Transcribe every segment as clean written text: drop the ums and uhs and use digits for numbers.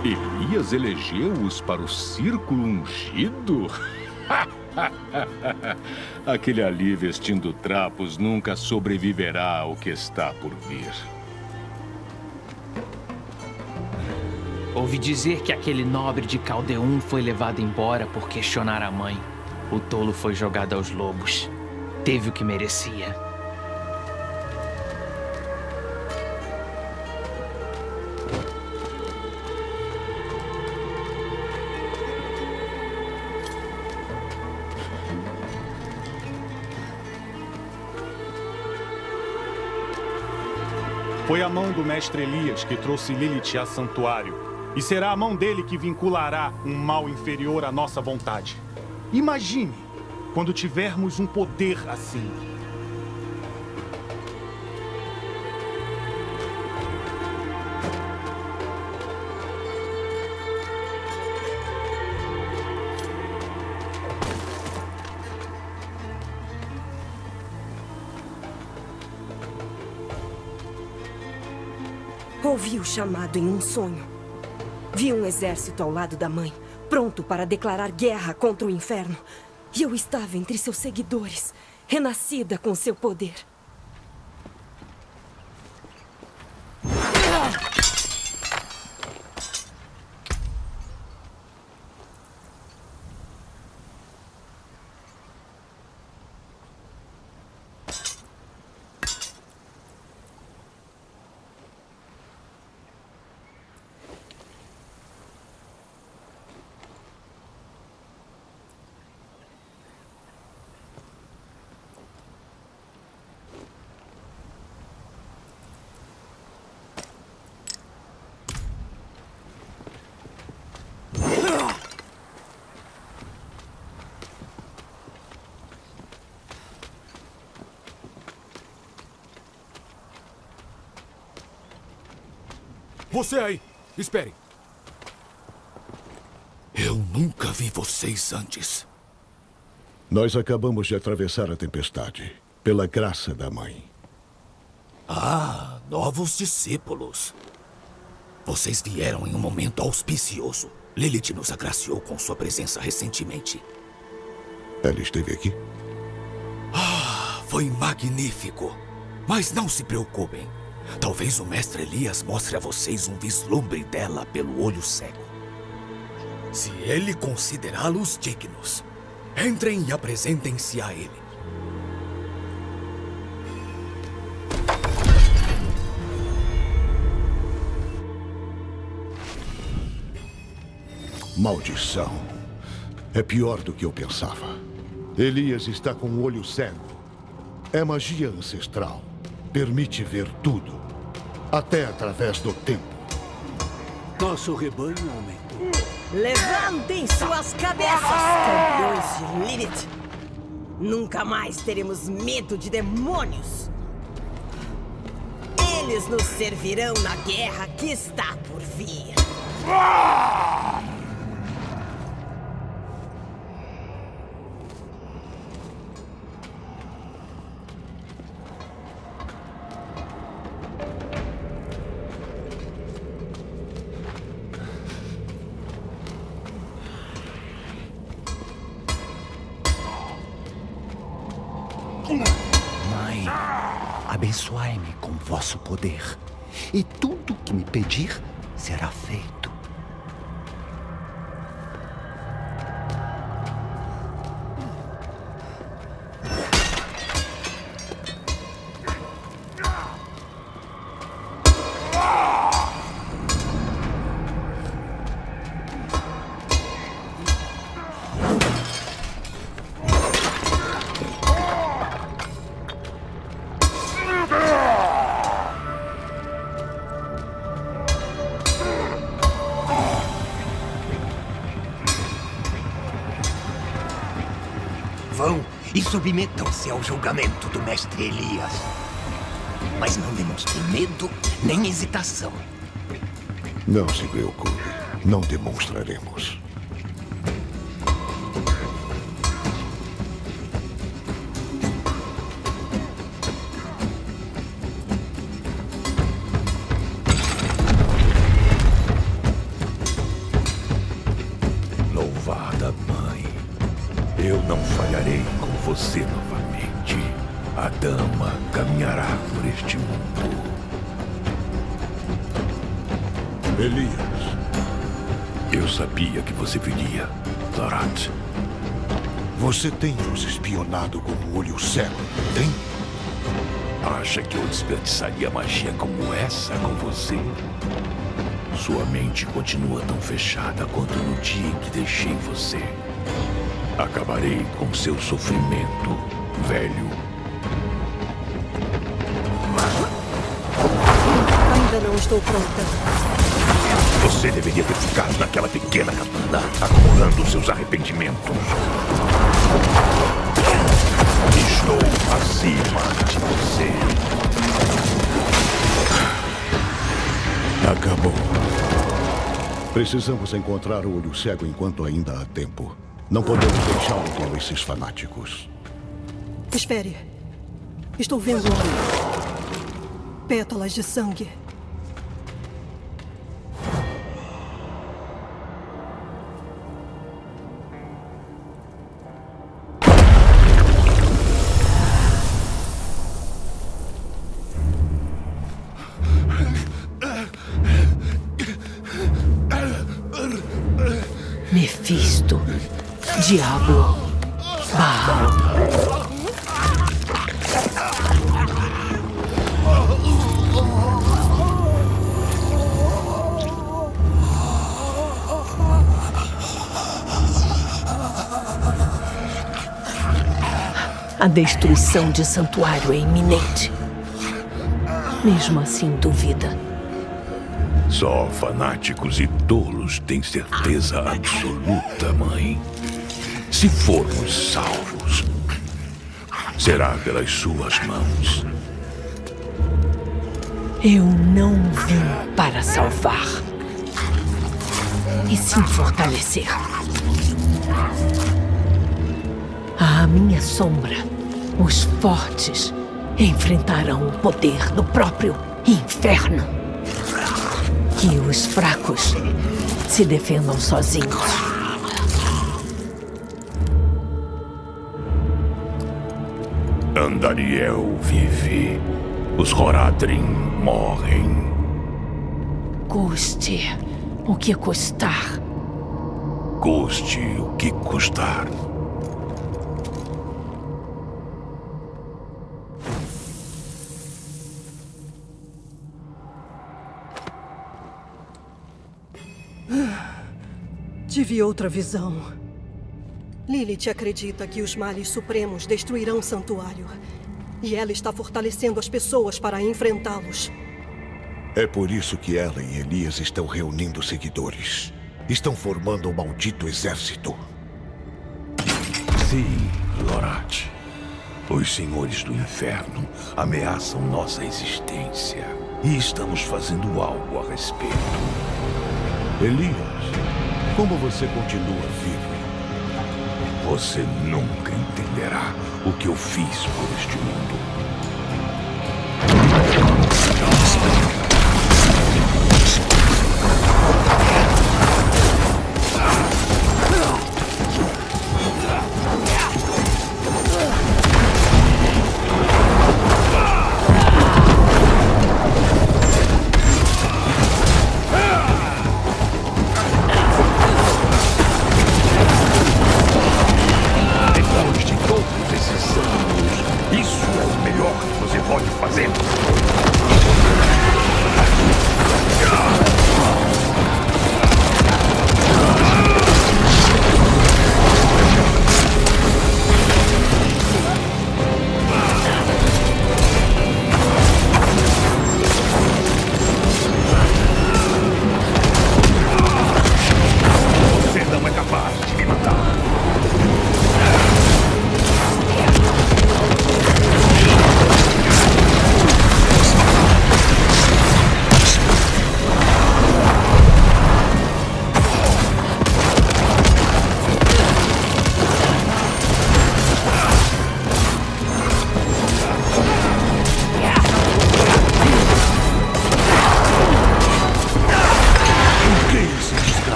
Elias elegeu-os para o círculo ungido? Aquele ali vestindo trapos nunca sobreviverá ao que está por vir. Ouvi dizer que aquele nobre de Caldeum foi levado embora por questionar a mãe. O tolo foi jogado aos lobos. Teve o que merecia. Foi a mão do mestre Elias que trouxe Lilith a santuário. E será a mão dele que vinculará um mal inferior à nossa vontade. Imagine, quando tivermos um poder assim. Ouvi o chamado em um sonho. Vi um exército ao lado da mãe, pronto para declarar guerra contra o inferno. E eu estava entre seus seguidores, renascida com seu poder. Você aí! Espere! Eu nunca vi vocês antes. Nós acabamos de atravessar a tempestade, pela graça da Mãe. Ah, novos discípulos. Vocês vieram em um momento auspicioso. Lilith nos agraciou com sua presença recentemente. Ela esteve aqui? Ah, foi magnífico. Mas não se preocupem. Talvez o mestre Elias mostre a vocês um vislumbre dela pelo olho cego. Se ele considerá-los dignos, entrem e apresentem-se a ele. Maldição. É pior do que eu pensava. Elias está com o olho cego. É magia ancestral. Permite ver tudo, até através do tempo. Nosso rebanho aumentou. Levantem suas cabeças, campeões de Lilith. Nunca mais teremos medo de demônios. Eles nos servirão na guerra que está por vir. Mãe, abençoai-me com vosso poder, e tudo que me pedir será feito. Vão e submetam-se ao julgamento do mestre Elias. Mas não demonstrem medo nem hesitação. Não se preocupe, não demonstraremos. você novamente. A dama caminhará por este mundo. Elias. Eu sabia que você viria, Lorath. Você tem nos espionado com o olho cego, tem? Acha que eu desperdiçaria magia como essa com você? Sua mente continua tão fechada quanto no dia em que deixei você. Acabarei com seu sofrimento, velho. Ainda não estou pronta. Você deveria ter ficado naquela pequena cabana, acumulando seus arrependimentos. Estou acima de você. Acabou. Precisamos encontrar o olho cego enquanto ainda há tempo. Não podemos deixá-lo com esses fanáticos. Espere. Estou vendo pétalas de sangue. Mefisto, Diabo, Baal. A destruição de santuário é iminente. Mesmo assim, duvida. Só fanáticos e tolos têm certeza absoluta, mãe. Se formos salvos, será pelas suas mãos. Eu não vim para salvar, e sim fortalecer. À minha sombra, os fortes enfrentarão o poder do próprio inferno. Que os fracos se defendam sozinhos. Andariel vive. Os Horadrim morrem. Custe o que custar. Custe o que custar. Tive outra visão. Lilith acredita que os males supremos destruirão o santuário. E ela está fortalecendo as pessoas para enfrentá-los. É por isso que ela e Elias estão reunindo seguidores. Estão formando um maldito exército. Sim, Lorath. Os senhores do inferno ameaçam nossa existência. E estamos fazendo algo a respeito. Elias, como você continua vivo? Você nunca entenderá o que eu fiz por este mundo.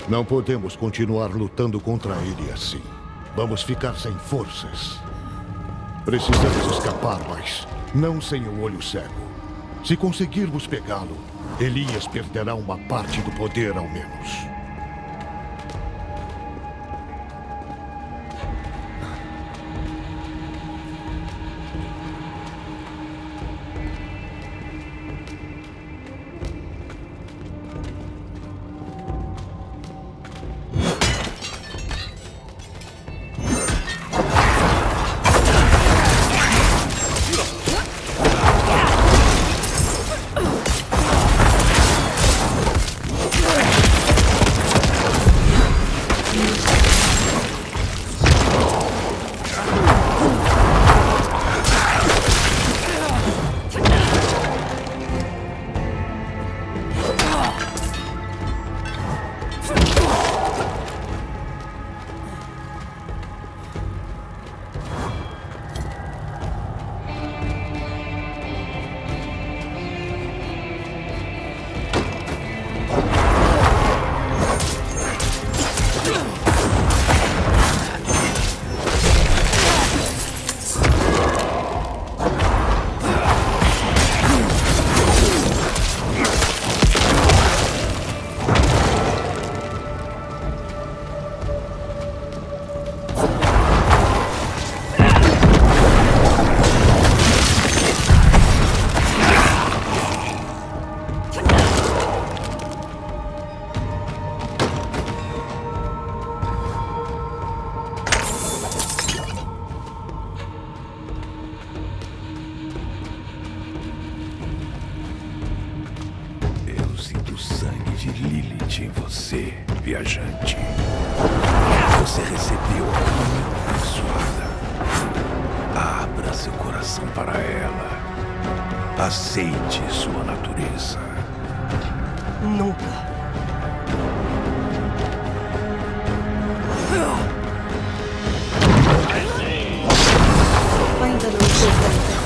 Não podemos continuar lutando contra ele assim. Vamos ficar sem forças. Precisamos escapar, mas não sem o olho cego. Se conseguirmos pegá-lo, Elias perderá uma parte do poder, ao menos. Em você, viajante. Você recebeu a comunhão abençoada. Abra seu coração para ela. Aceite sua natureza. Nunca. Ainda não estou pronta.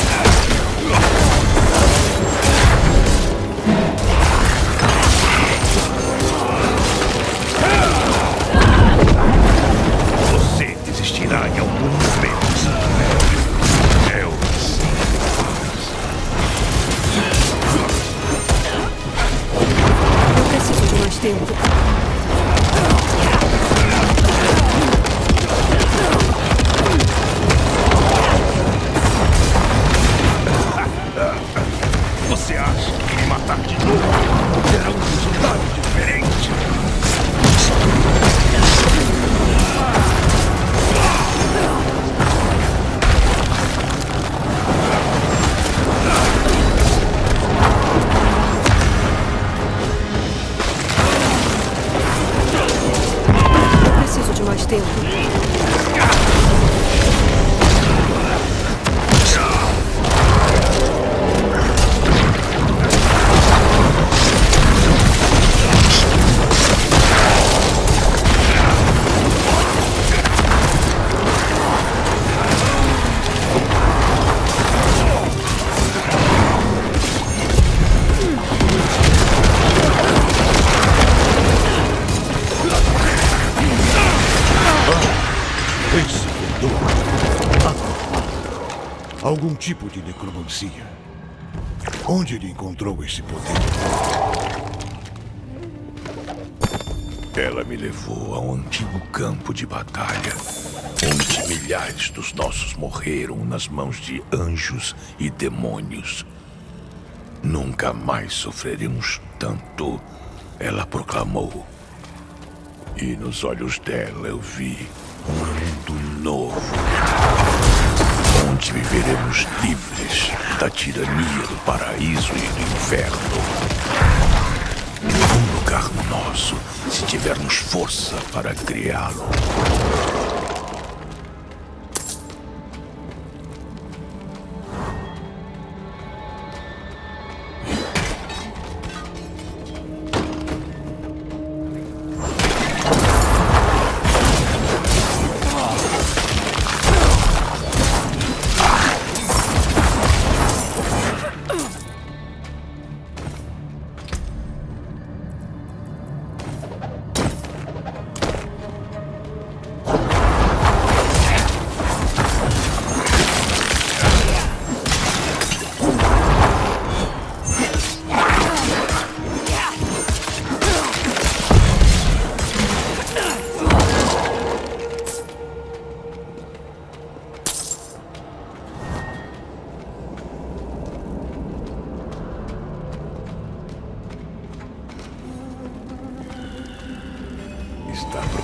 Desistirá em algum momento. Eu preciso de mais tempo. Você acha que me matar de novo terá um resultado diferente? Preciso de mais tempo. Algum tipo de necromancia. Onde ele encontrou esse poder? Ela me levou a um antigo campo de batalha, onde milhares dos nossos morreram nas mãos de anjos e demônios. Nunca mais sofreremos tanto, ela proclamou. E nos olhos dela eu vi um mundo novo, onde viveremos livres da tirania do paraíso e do inferno. Um lugar nosso, se tivermos força para criá-lo.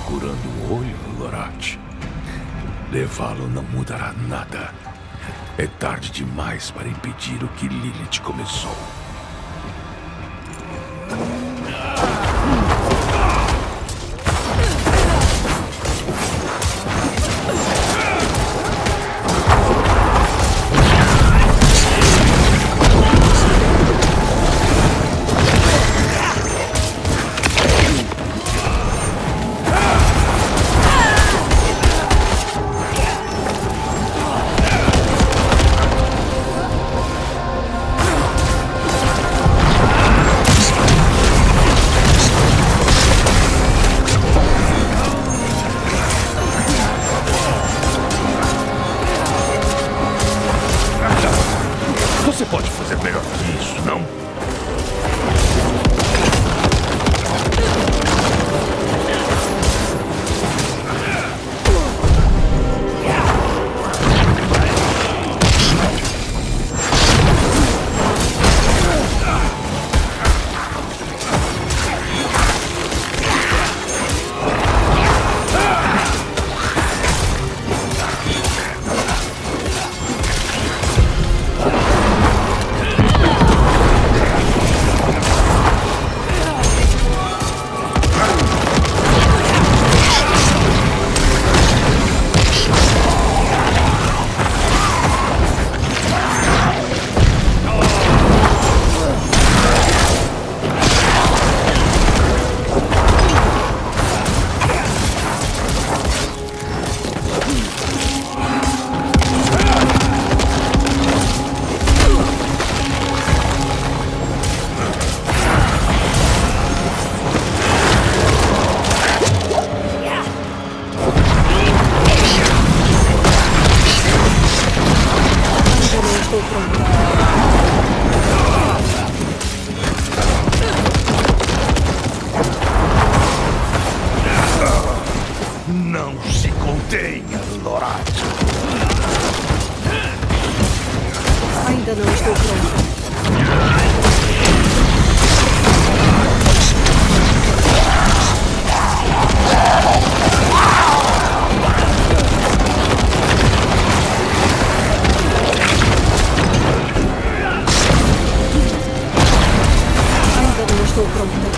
procurando o olho, Lorath? Levá-lo não mudará nada. É tarde demais para impedir o que Lilith começou. Você pode fazer melhor que isso, não? Não se contenha, Lorath. Ainda não estou pronto. Ainda não estou pronto.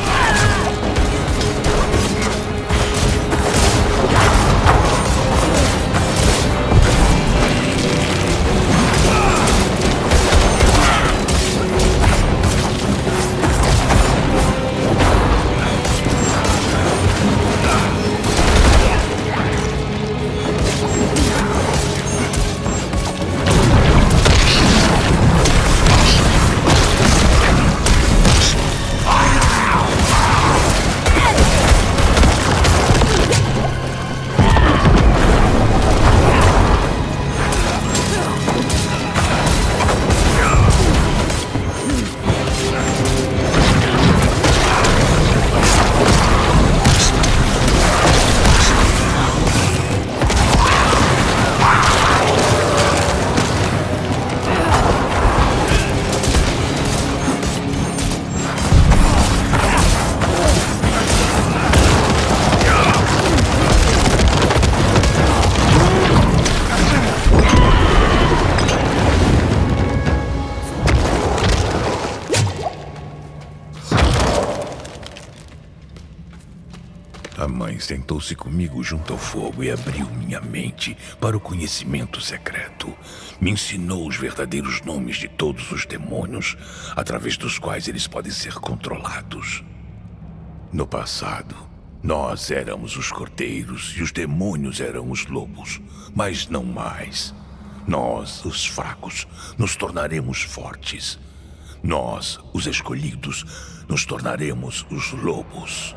A mãe sentou-se comigo junto ao fogo e abriu minha mente para o conhecimento secreto. Me ensinou os verdadeiros nomes de todos os demônios, através dos quais eles podem ser controlados. No passado, nós éramos os cordeiros e os demônios eram os lobos, mas não mais. Nós, os fracos, nos tornaremos fortes. Nós, os escolhidos, nos tornaremos os lobos.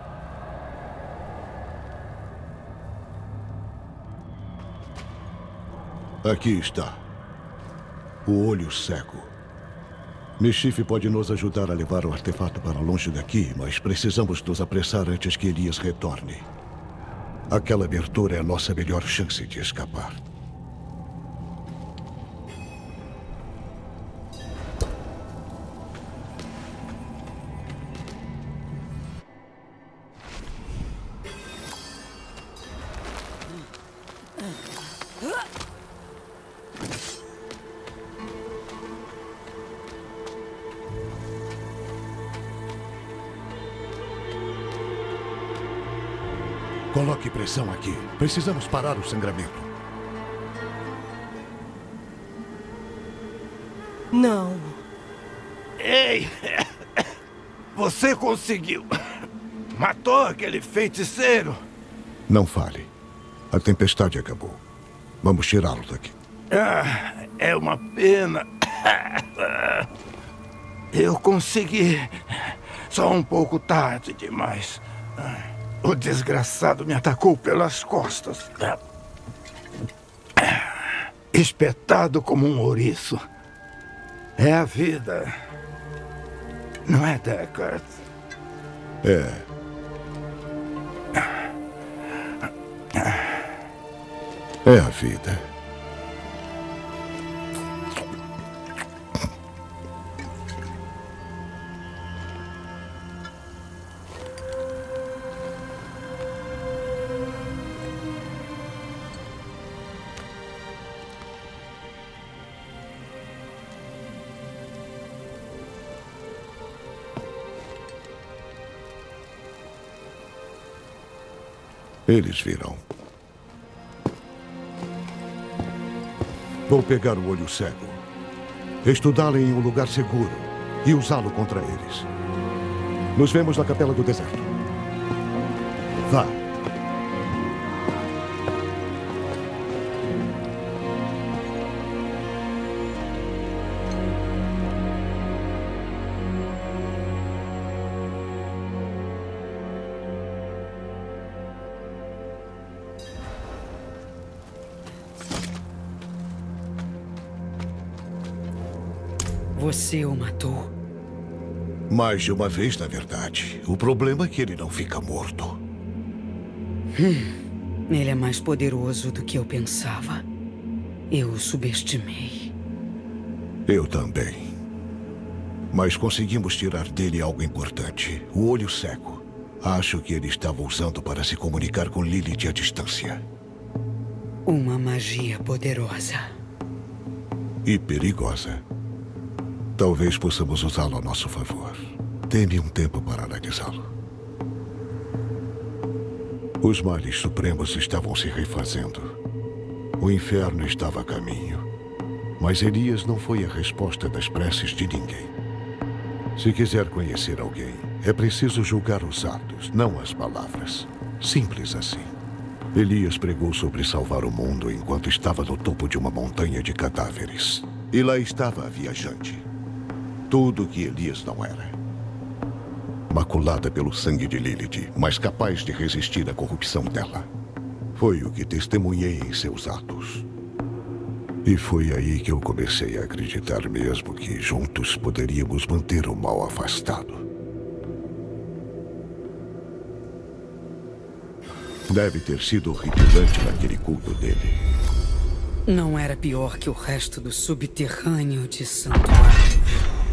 Aqui está. O olho cego. Mischief pode nos ajudar a levar o artefato para longe daqui, mas precisamos nos apressar antes que Elias retorne. Aquela abertura é a nossa melhor chance de escapar. Coloque pressão aqui. Precisamos parar o sangramento. Não. Ei! Você conseguiu! Matou aquele feiticeiro! Não fale. A tempestade acabou. Vamos tirá-lo daqui. Ah, é uma pena. Eu consegui. Só um pouco tarde demais. O desgraçado me atacou pelas costas. Espetado como um ouriço. É a vida. Não é, Deckard? É. É a vida. Eles virão. Vou pegar o olho cego, estudá-lo em um lugar seguro e usá-lo contra eles. Nos vemos na Capela do Deserto. Vá. Você o matou? Mais de uma vez, na verdade. O problema é que ele não fica morto. Ele é mais poderoso do que eu pensava. Eu o subestimei. Eu também. Mas conseguimos tirar dele algo importante. O olho cego. Acho que ele estava usando para se comunicar com Lilith à distância. Uma magia poderosa. E perigosa. Talvez possamos usá-lo a nosso favor. Dê-me um tempo para analisá-lo. Os males supremos estavam se refazendo. O inferno estava a caminho. Mas Elias não foi a resposta das preces de ninguém. Se quiser conhecer alguém, é preciso julgar os atos, não as palavras. Simples assim. Elias pregou sobre salvar o mundo enquanto estava no topo de uma montanha de cadáveres. E lá estava a viajante. Tudo o que Elias não era. Maculada pelo sangue de Lilith, mas capaz de resistir à corrupção dela. Foi o que testemunhei em seus atos. E foi aí que eu comecei a acreditar mesmo que juntos poderíamos manter o mal afastado. Deve ter sido horripilante naquele culto dele. Não era pior que o resto do subterrâneo de Santuário.